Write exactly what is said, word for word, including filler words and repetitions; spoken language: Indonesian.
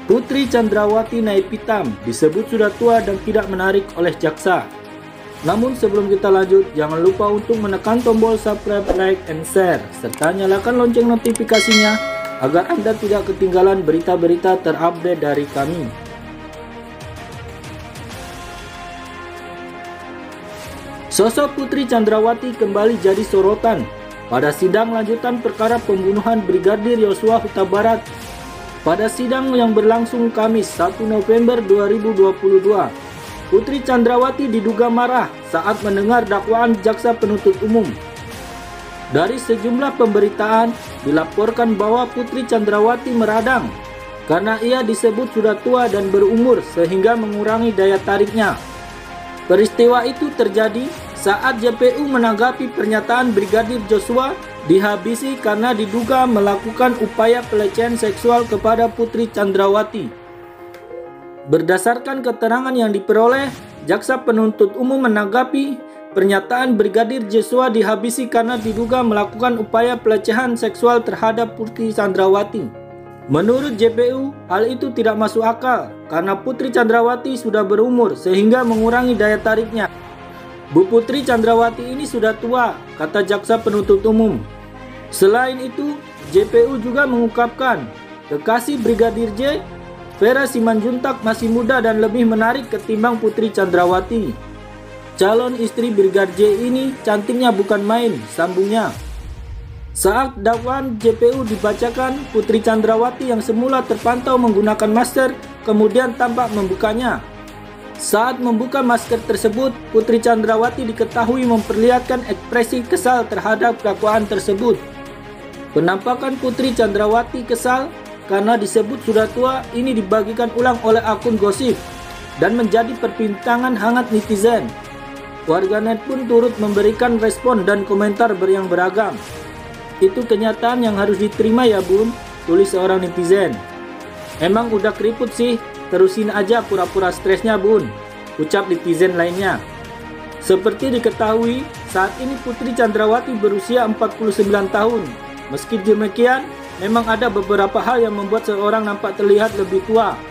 Putri Chandrawati naik pitam disebut sudah tua dan tidak menarik oleh jaksa. Namun sebelum kita lanjut, jangan lupa untuk menekan tombol subscribe, like, and share, serta nyalakan lonceng notifikasinya agar Anda tidak ketinggalan berita-berita terupdate dari kami. Sosok Putri Chandrawati kembali jadi sorotan pada sidang lanjutan perkara pembunuhan Brigadir Yosua Huta Barat. Pada sidang yang berlangsung Kamis satu November dua ribu dua puluh dua, Putri Chandrawati diduga marah saat mendengar dakwaan jaksa penuntut umum. Dari sejumlah pemberitaan dilaporkan bahwa Putri Chandrawati meradang karena ia disebut sudah tua dan berumur sehingga mengurangi daya tariknya. Peristiwa itu terjadi saat J P U menanggapi pernyataan Brigadir Joshua dihabisi karena diduga melakukan upaya pelecehan seksual kepada Putri Chandrawati. Berdasarkan keterangan yang diperoleh, jaksa penuntut umum menanggapi pernyataan Brigadir Joshua dihabisi karena diduga melakukan upaya pelecehan seksual terhadap Putri Chandrawati. Menurut J P U, hal itu tidak masuk akal karena Putri Chandrawati sudah berumur sehingga mengurangi daya tariknya. Bu Putri Chandrawati ini sudah tua, kata jaksa penuntut umum. Selain itu, J P U juga mengungkapkan kekasih Brigadir J, Vera Simanjuntak, masih muda dan lebih menarik ketimbang Putri Chandrawati. Calon istri Brigadir J ini cantiknya bukan main, sambungnya. Saat dakwaan J P U dibacakan, Putri Chandrawati yang semula terpantau menggunakan masker kemudian tampak membukanya. Saat membuka masker tersebut, Putri Chandrawati diketahui memperlihatkan ekspresi kesal terhadap dakwaan tersebut. Penampakan Putri Chandrawati kesal karena disebut sudah tua ini dibagikan ulang oleh akun gosip dan menjadi perbincangan hangat netizen. Warganet pun turut memberikan respon dan komentar yang beragam. Itu kenyataan yang harus diterima ya bun, tulis seorang netizen. Emang udah keriput sih, terusin aja pura-pura stresnya bun, ucap netizen lainnya. Seperti diketahui, saat ini Putri Chandrawati berusia empat puluh sembilan tahun. Meski demikian, memang ada beberapa hal yang membuat seorang nampak terlihat lebih tua.